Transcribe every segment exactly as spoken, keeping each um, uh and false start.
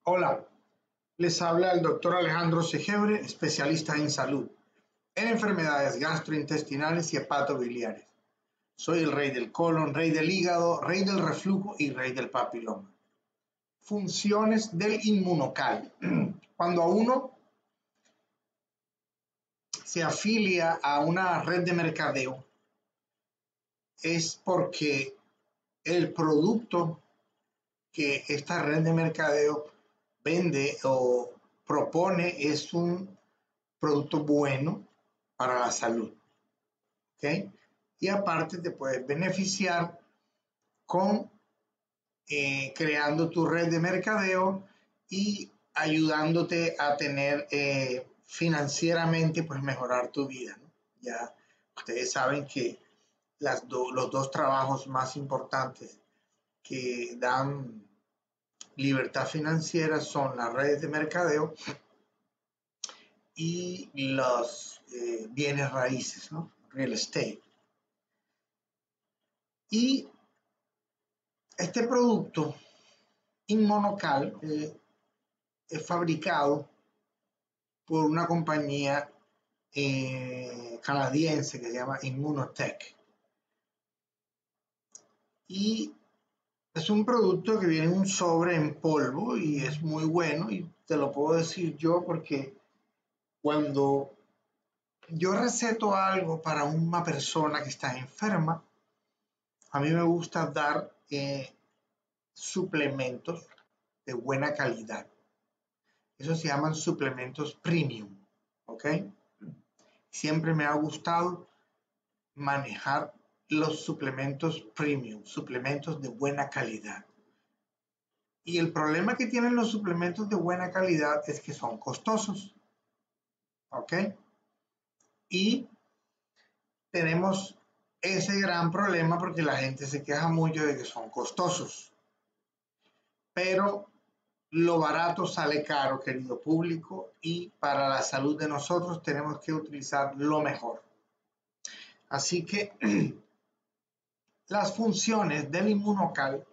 Hola, les habla el doctor Alejandro Segebre, especialista en salud, en enfermedades gastrointestinales y hepatobiliares. Soy el rey del colon, rey del hígado, rey del reflujo y rey del papiloma. Funciones del inmunocal. Cuando a uno se afilia a una red de mercadeo, es porque el producto que esta red de mercadeo vende o propone es un producto bueno para la salud, ¿ok? Y aparte te puedes beneficiar con eh, creando tu red de mercadeo y ayudándote a tener eh, financieramente, pues mejorar tu vida, ¿no? Ya ustedes saben que las do, los dos trabajos más importantes que dan libertad financiera son las redes de mercadeo y los eh, bienes raíces, ¿no? Real estate. Y este producto Inmunocal eh, es fabricado por una compañía eh, canadiense que se llama Immunotech. Y es un producto que viene en un sobre en polvo y es muy bueno, y te lo puedo decir yo porque cuando yo receto algo para una persona que está enferma, a mí me gusta dar eh, suplementos de buena calidad. Esos se llaman suplementos premium, ¿ok? Siempre me ha gustado manejar los suplementos premium, suplementos de buena calidad. Y el problema que tienen los suplementos de buena calidad es que son costosos, ¿ok? Y tenemos ese gran problema porque la gente se queja mucho de que son costosos. Pero lo barato sale caro, querido público, y para la salud de nosotros tenemos que utilizar lo mejor. Así que las funciones del inmunocal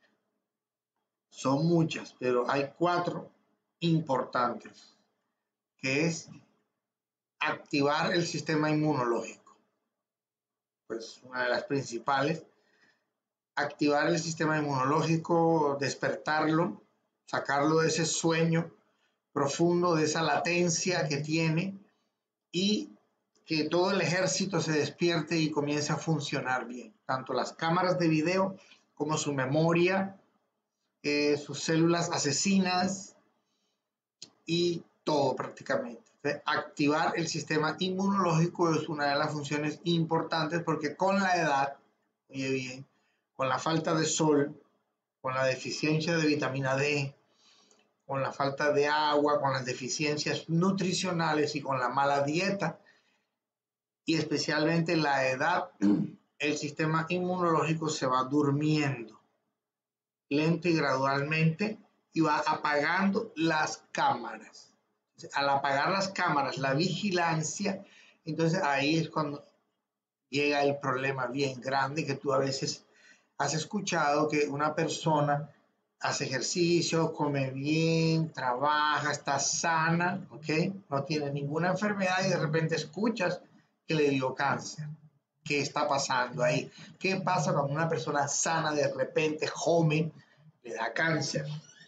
son muchas, pero hay cuatro importantes, que es activar el sistema inmunológico. Pues una de las principales, activar el sistema inmunológico, despertarlo, sacarlo de ese sueño profundo, de esa latencia que tiene, y que todo el ejército se despierte y comience a funcionar bien, tanto las cámaras de video como su memoria, eh, sus células asesinas y todo prácticamente. Entonces, activar el sistema inmunológico es una de las funciones importantes porque con la edad, oye bien, con la falta de sol, con la deficiencia de vitamina D, con la falta de agua, con las deficiencias nutricionales y con la mala dieta, y especialmente la edad, el sistema inmunológico se va durmiendo lento y gradualmente y va apagando las cámaras. Al apagar las cámaras, la vigilancia, entonces ahí es cuando llega el problema bien grande, que tú a veces has escuchado que una persona hace ejercicio, come bien, trabaja, está sana, ¿ok? No tiene ninguna enfermedad y de repente escuchas que le dio cáncer. ¿Qué está pasando ahí? ¿Qué pasa cuando una persona sana de repente, joven, le da cáncer?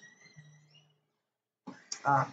Ah,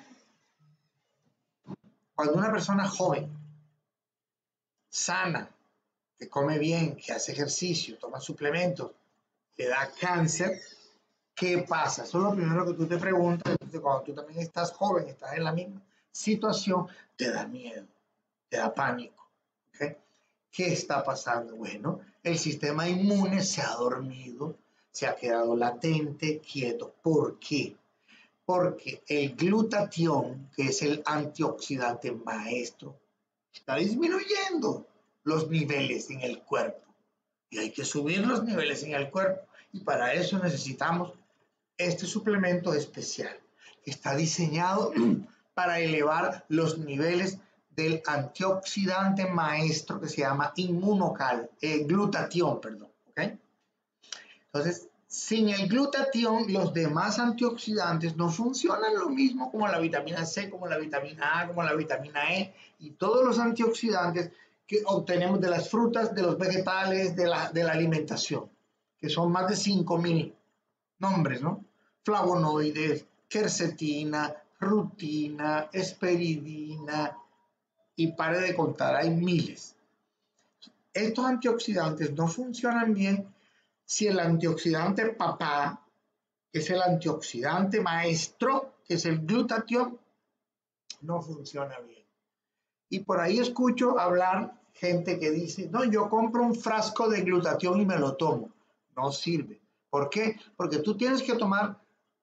cuando una persona joven, sana, que come bien, que hace ejercicio, toma suplementos, le da cáncer, ¿qué pasa? Eso es lo primero que tú te preguntas. Entonces, cuando tú también estás joven, estás en la misma situación, te da miedo, te da pánico. ¿Okay? ¿Qué está pasando? Bueno, el sistema inmune se ha dormido, se ha quedado latente, quieto. ¿Por qué? Porque el glutatión, que es el antioxidante maestro, está disminuyendo los niveles en el cuerpo. Y hay que subir los niveles en el cuerpo. Y para eso necesitamos este suplemento especial, que está diseñado para elevar los niveles del antioxidante maestro que se llama inmunocal, eh, glutatión, perdón. ¿Okay? Entonces, Sin el glutatión, los demás antioxidantes no funcionan lo mismo como la vitamina C, como la vitamina A, como la vitamina E y todos los antioxidantes que obtenemos de las frutas, de los vegetales, de la, de la alimentación, que son más de cinco mil nombres, ¿no? Flavonoides, quercetina, rutina, esperidina y pare de contar, hay miles. Estos antioxidantes no funcionan bien si el antioxidante papá, que es el antioxidante maestro, que es el glutatión, no funciona bien. Y por ahí escucho hablar gente que dice, no, yo compro un frasco de glutatión y me lo tomo. No sirve. ¿Por qué? Porque tú tienes que tomar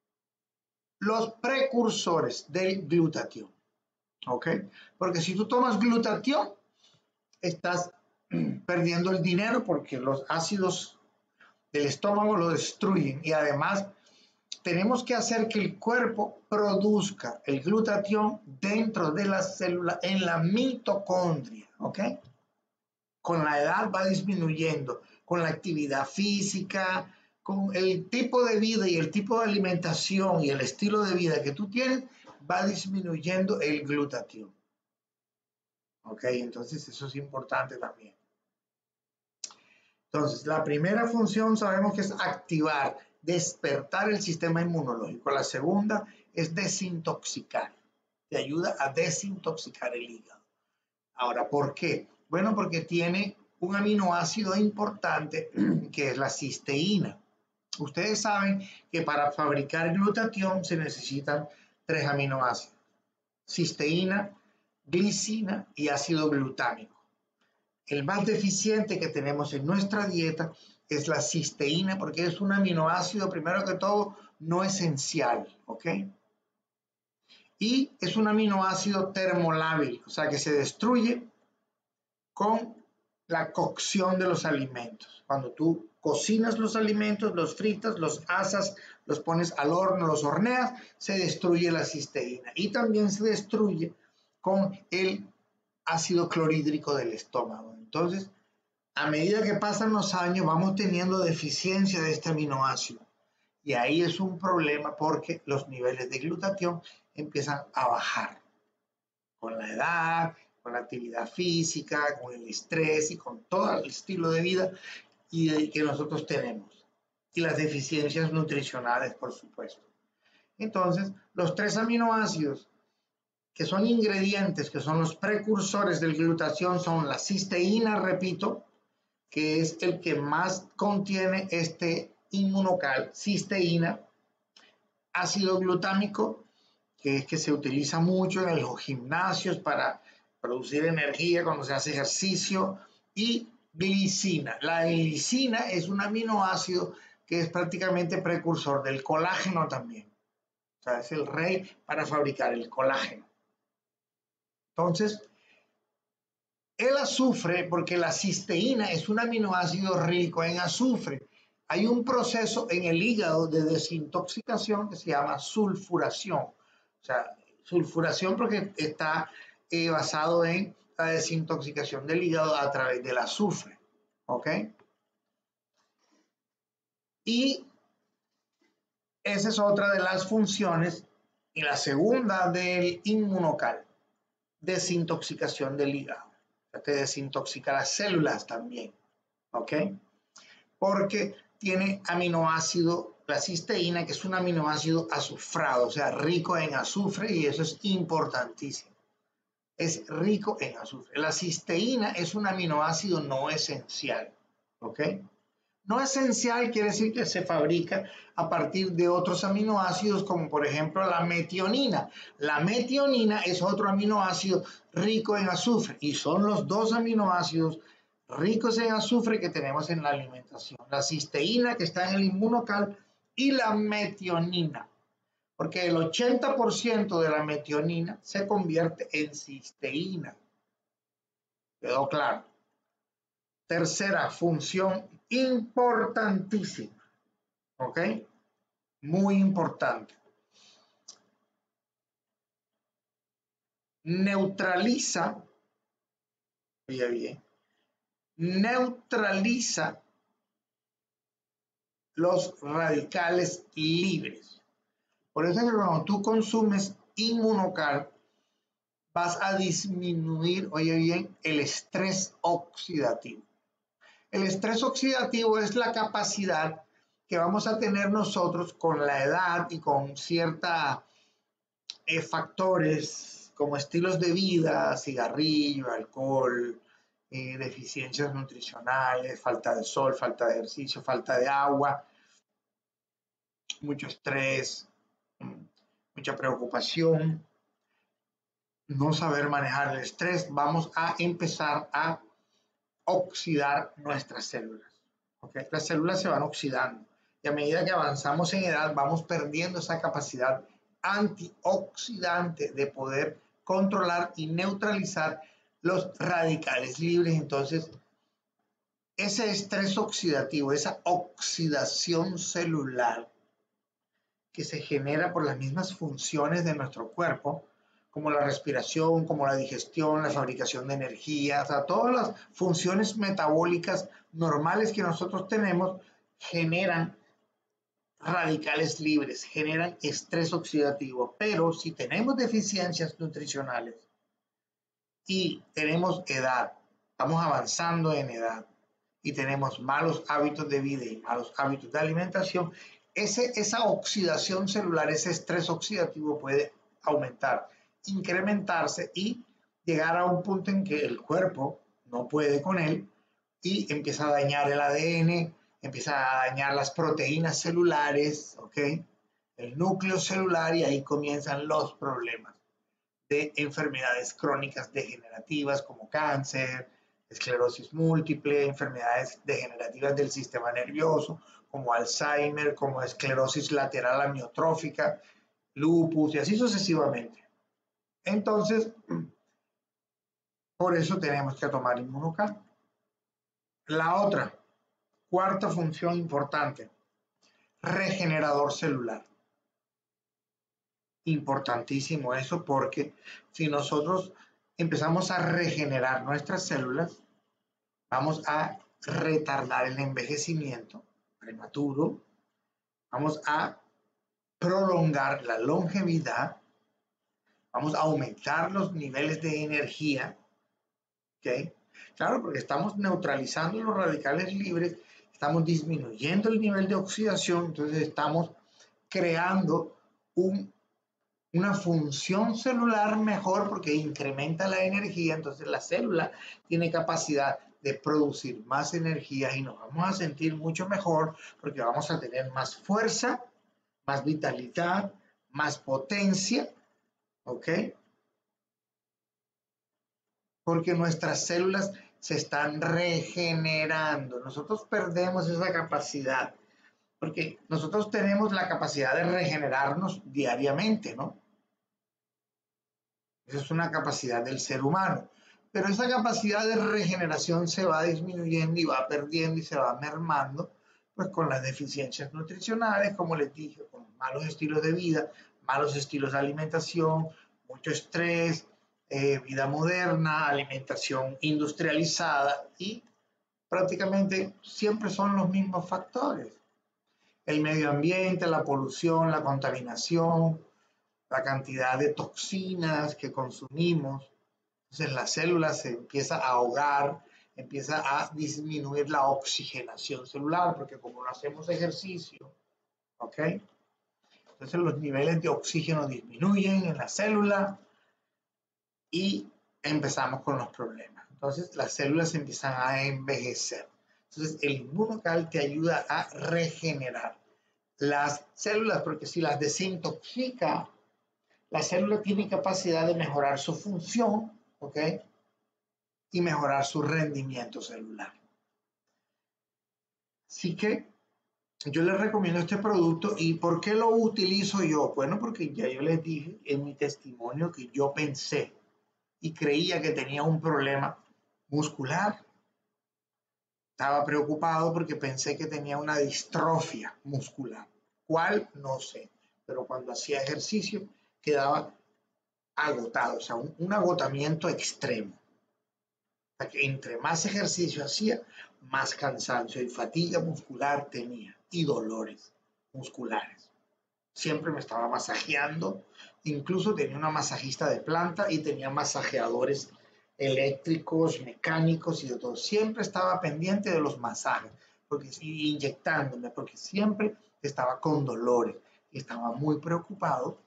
los precursores del glutatión. ¿Ok? Porque si tú tomas glutatión, estás perdiendo el dinero porque los ácidos del estómago lo destruyen y además tenemos que hacer que el cuerpo produzca el glutatión dentro de la célula en la mitocondria, ¿ok? Con la edad va disminuyendo, con la actividad física, con el tipo de vida y el tipo de alimentación y el estilo de vida que tú tienes, va disminuyendo el glutatión. ¿Ok? Entonces eso es importante también. Entonces, la primera función sabemos que es activar, despertar el sistema inmunológico. La segunda es desintoxicar. Te ayuda a desintoxicar el hígado. Ahora, ¿por qué? Bueno, porque tiene un aminoácido importante que es la cisteína. Ustedes saben que para fabricar glutatión se necesitan tres aminoácidos: cisteína, glicina y ácido glutámico. El más deficiente que tenemos en nuestra dieta es la cisteína, porque es un aminoácido, primero que todo, no esencial, ¿ok? Y es un aminoácido termolábil, o sea que se destruye con la cocción de los alimentos. Cuando tú cocinas los alimentos, los fritas, los asas, los pones al horno, los horneas, se destruye la cisteína. Y también se destruye con el ácido clorhídrico del estómago. Entonces, a medida que pasan los años, vamos teniendo deficiencia de este aminoácido. Y ahí es un problema porque los niveles de glutatión empiezan a bajar con la edad, con la actividad física, con el estrés y con todo el estilo de vida y de, que nosotros tenemos. Y las deficiencias nutricionales, por supuesto. Entonces, los tres aminoácidos que son ingredientes, que son los precursores del glutatión, son la cisteína, repito, que es el que más contiene este inmunocal, cisteína, ácido glutámico, que es que se utiliza mucho en los gimnasios para producir energía cuando se hace ejercicio, y glicina. La glicina es un aminoácido que es prácticamente precursor del colágeno también. O sea, es el rey para fabricar el colágeno. Entonces, el azufre, porque la cisteína es un aminoácido rico en azufre, hay un proceso en el hígado de desintoxicación que se llama sulfuración. O sea, sulfuración porque está eh, basado en la desintoxicación del hígado a través del azufre. ¿Ok? Y esa es otra de las funciones. Y la segunda del inmunocal, desintoxicación del hígado. Te desintoxica las células también, ¿ok? Porque tiene aminoácido, la cisteína, que es un aminoácido azufrado, o sea, rico en azufre, y eso es importantísimo. Es rico en azufre. La cisteína es un aminoácido no esencial, ¿ok? No esencial quiere decir que se fabrica a partir de otros aminoácidos, como por ejemplo la metionina. La metionina es otro aminoácido rico en azufre y son los dos aminoácidos ricos en azufre que tenemos en la alimentación. La cisteína, que está en el inmunocal, y la metionina, porque el ochenta por ciento de la metionina se convierte en cisteína. ¿Quedó claro? Tercera función importantísima, ¿ok? Muy importante. Neutraliza, oye bien, neutraliza los radicales libres. Por eso es que cuando tú consumes Inmunocal, vas a disminuir, oye bien, el estrés oxidativo. El estrés oxidativo es la capacidad que vamos a tener nosotros con la edad y con ciertos eh, factores como estilos de vida, cigarrillo, alcohol, eh, deficiencias nutricionales, falta de sol, falta de ejercicio, falta de agua, mucho estrés, mucha preocupación, no saber manejar el estrés. Vamos a empezar a oxidar nuestras células. ¿Okay? Las células se van oxidando y a medida que avanzamos en edad vamos perdiendo esa capacidad antioxidante de poder controlar y neutralizar los radicales libres. Entonces, ese estrés oxidativo, esa oxidación celular que se genera por las mismas funciones de nuestro cuerpo, como la respiración, como la digestión, la fabricación de energía, o sea, todas las funciones metabólicas normales que nosotros tenemos generan radicales libres, generan estrés oxidativo. Pero si tenemos deficiencias nutricionales y tenemos edad, vamos avanzando en edad y tenemos malos hábitos de vida y malos hábitos de alimentación, ese, esa oxidación celular, ese estrés oxidativo puede aumentar, incrementarse y llegar a un punto en que el cuerpo no puede con él y empieza a dañar el A D N, empieza a dañar las proteínas celulares, ¿ok? El núcleo celular, y ahí comienzan los problemas de enfermedades crónicas degenerativas como cáncer, esclerosis múltiple, enfermedades degenerativas del sistema nervioso como Alzheimer, como esclerosis lateral amiotrófica, lupus y así sucesivamente. Entonces, por eso tenemos que tomar Inmunocal. La otra, cuarta función importante, regenerador celular. Importantísimo eso, porque si nosotros empezamos a regenerar nuestras células, vamos a retardar el envejecimiento prematuro, vamos a prolongar la longevidad, vamos a aumentar los niveles de energía, ¿ok? Claro, porque estamos neutralizando los radicales libres, estamos disminuyendo el nivel de oxidación, entonces estamos creando un, una función celular mejor porque incrementa la energía, entonces la célula tiene capacidad de producir más energía y nos vamos a sentir mucho mejor porque vamos a tener más fuerza, más vitalidad, más potencia, ¿ok? Porque nuestras células se están regenerando. Nosotros perdemos esa capacidad, porque nosotros tenemos la capacidad de regenerarnos diariamente, ¿no? Esa es una capacidad del ser humano. Pero esa capacidad de regeneración se va disminuyendo y va perdiendo y se va mermando, pues con las deficiencias nutricionales, como les dije, con malos estilos de vida, malos estilos de alimentación, mucho estrés, eh, vida moderna, alimentación industrializada y prácticamente siempre son los mismos factores. El medio ambiente, la polución, la contaminación, la cantidad de toxinas que consumimos. Entonces la célula se empieza a ahogar, empieza a disminuir la oxigenación celular, porque como no hacemos ejercicio, ¿ok? Entonces los niveles de oxígeno disminuyen en la célula y empezamos con los problemas. Entonces las células empiezan a envejecer. Entonces el Inmunocal te ayuda a regenerar las células, porque si las desintoxica, la célula tiene capacidad de mejorar su función, ¿ok? Y mejorar su rendimiento celular. Así que yo les recomiendo este producto. ¿Y por qué lo utilizo yo? Bueno, porque ya yo les dije en mi testimonio que yo pensé y creía que tenía un problema muscular. Estaba preocupado porque pensé que tenía una distrofia muscular. ¿Cuál? No sé. Pero cuando hacía ejercicio quedaba agotado, o sea, un, un agotamiento extremo. O sea, que entre más ejercicio hacía, más cansancio y fatiga muscular tenía. y dolores musculares. Siempre me estaba masajeando, incluso tenía una masajista de planta y tenía masajeadores eléctricos, mecánicos y de todo. Siempre estaba pendiente de los masajes, porque inyectándome, porque siempre estaba con dolores y estaba muy preocupado,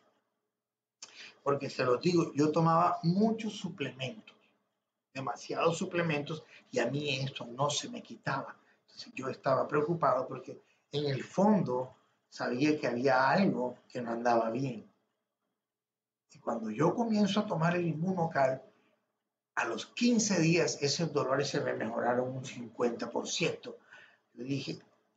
porque se los digo, yo tomaba muchos suplementos, demasiados suplementos, y a mí esto no se me quitaba. Entonces yo estaba preocupado porque en el fondo sabía que había algo que no andaba bien. Y cuando yo comienzo a tomar el Inmunocal, a los quince días esos dolores se me mejoraron un cincuenta por ciento. Yo dije,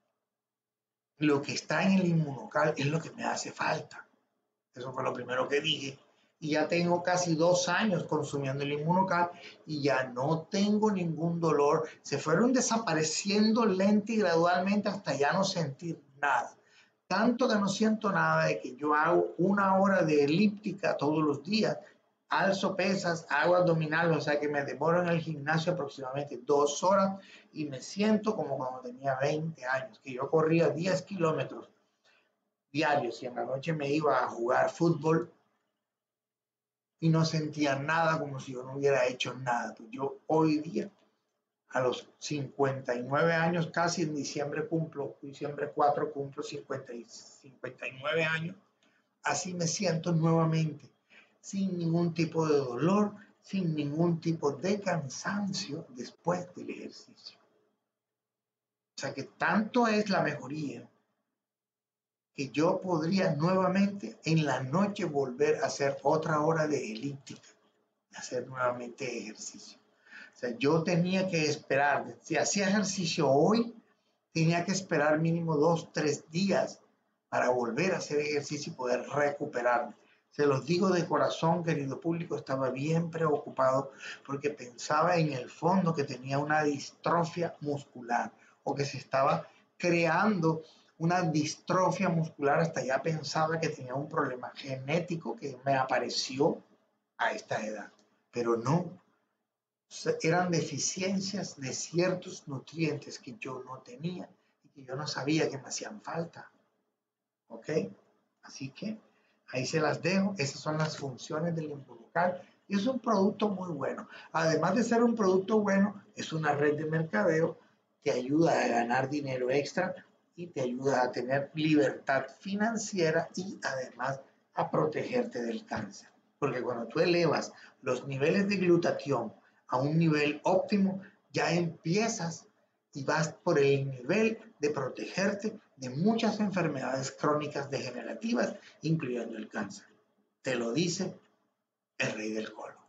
lo que está en el Inmunocal es lo que me hace falta. Eso fue lo primero que dije. Y ya tengo casi dos años consumiendo el Inmunocal y ya no tengo ningún dolor. Se fueron desapareciendo lenta y gradualmente hasta ya no sentir nada. Tanto que no siento nada de que yo hago una hora de elíptica todos los días, alzo pesas, hago abdominales, o sea que me demoro en el gimnasio aproximadamente dos horas y me siento como cuando tenía veinte años, que yo corría diez kilómetros diarios y en la noche me iba a jugar fútbol y no sentía nada, como si yo no hubiera hecho nada. Pues yo hoy día, a los cincuenta y nueve años, casi en diciembre cumplo, diciembre cuatro cumplo cincuenta y, cincuenta y nueve años, así me siento nuevamente, sin ningún tipo de dolor, sin ningún tipo de cansancio después del ejercicio. O sea que tanto es la mejoría que yo podría nuevamente en la noche volver a hacer otra hora de elíptica, hacer nuevamente ejercicio. O sea, yo tenía que esperar, si hacía ejercicio hoy, tenía que esperar mínimo dos, tres días para volver a hacer ejercicio y poder recuperarme. Se los digo de corazón, querido público, estaba bien preocupado porque pensaba en el fondo que tenía una distrofia muscular o que se estaba creando una distrofia muscular, hasta ya pensaba que tenía un problema genético que me apareció a esta edad, pero no, eran deficiencias de ciertos nutrientes que yo no tenía y que yo no sabía que me hacían falta, ¿ok? Así que ahí se las dejo, esas son las funciones del Inmunocal y es un producto muy bueno, además de ser un producto bueno, es una red de mercadeo, te ayuda a ganar dinero extra y te ayuda a tener libertad financiera y además a protegerte del cáncer. Porque cuando tú elevas los niveles de glutatión a un nivel óptimo, ya empiezas y vas por el nivel de protegerte de muchas enfermedades crónicas degenerativas, incluyendo el cáncer. Te lo dice el rey del colon.